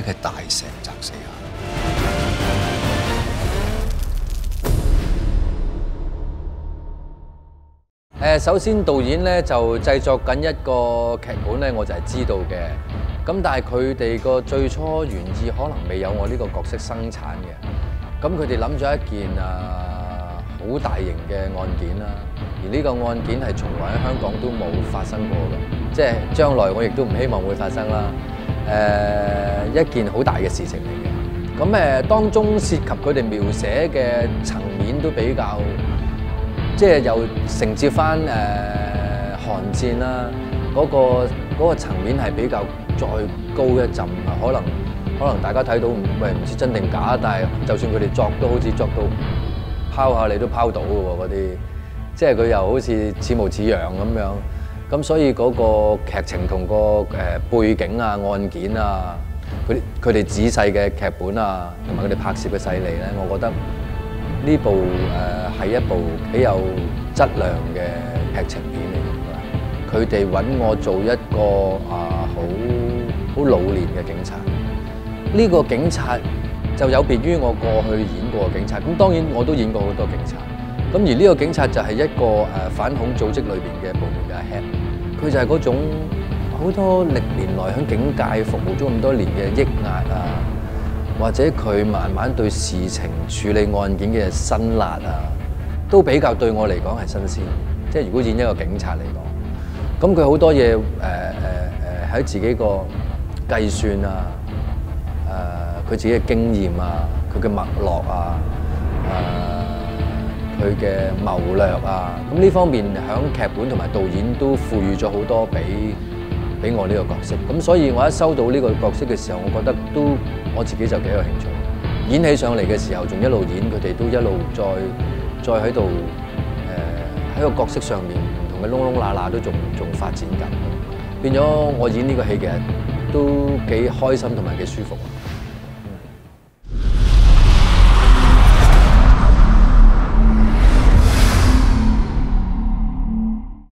即係大石砸死蟹。 首先導演咧就製作緊一個劇本咧，我就係知道嘅。咁但係佢哋個最初原意可能未有我呢個角色生產嘅。咁佢哋諗咗一件好大型嘅案件啦，而呢個案件係從來喺香港都冇發生過嘅，即係將來我亦都唔希望會發生啦。一件好大嘅事情嚟嘅。咁當中涉及佢哋描寫嘅層面都比較。即係又承接翻韓戰啦，嗰個層面係比較再高一陣啊，可能大家睇到唔知真定假，但係就算佢哋作都好似作到拋下你都拋到嘅喎嗰啲，即係佢又好似似模似樣咁樣，咁所以嗰個劇情同個背景啊、案件啊，佢哋仔細嘅劇本啊，同埋佢哋拍攝嘅細膩咧，我覺得。呢部係一部幾有質量嘅劇情片嚟嘅，佢哋揾我做一個好老練嘅警察。呢個警察就有別於我過去演過嘅警察。咁當然我都演過好多警察。咁而呢個警察就係一個反恐組織裏邊嘅部門嘅 head。佢就係嗰種好多歷年來喺警界服務咗咁多年嘅抑壓啊。或者佢慢慢對事情處理案件嘅辛辣啊，都比較對我嚟講係新鮮。即係如果演一個警察嚟講，咁佢好多嘢喺自己個計算啊，佢自己嘅經驗啊，佢嘅脈絡啊，佢嘅謀略啊，咁呢方面響劇本同埋導演都賦予咗好多俾我呢個角色。咁所以我一收到呢個角色嘅時候，我覺得都我自己就幾有興趣。演起上嚟嘅時候，仲一路演，佢哋都一路再喺度喺個角色上面唔同嘅窿窿罅罅都仲發展緊。變咗我演呢個戲嘅都幾開心同埋幾舒服。